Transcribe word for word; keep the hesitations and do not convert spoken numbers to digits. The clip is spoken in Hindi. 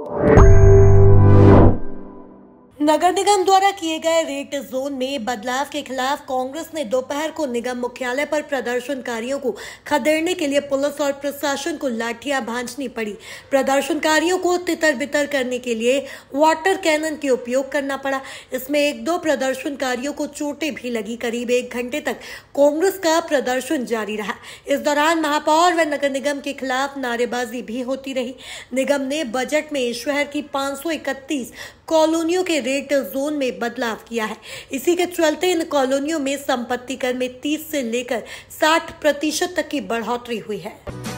नगर निगम द्वारा किए गए रेड जोन में बदलाव के खिलाफ कांग्रेस ने दोपहर को निगम मुख्यालय पर प्रदर्शनकारियों को खदेड़ने के लिए पुलिस और प्रशासन को लाठियां भांजनी पड़ी। प्रदर्शनकारियों को तितर बितर करने के लिए वाटर कैनन के उपयोग करना पड़ा। इसमें एक दो प्रदर्शनकारियों को चोटें भी लगी। करीब एक घंटे तक कांग्रेस का प्रदर्शन जारी रहा। इस दौरान महापौर व नगर निगम के खिलाफ नारेबाजी भी होती रही। निगम ने बजट में शहर की पाँच सौ इकतीस कॉलोनियों के रेड जोन में बदलाव किया है। इसी के चलते इन कॉलोनियों में संपत्ति कर में तीस से लेकर साठ प्रतिशत तक की बढ़ोतरी हुई है।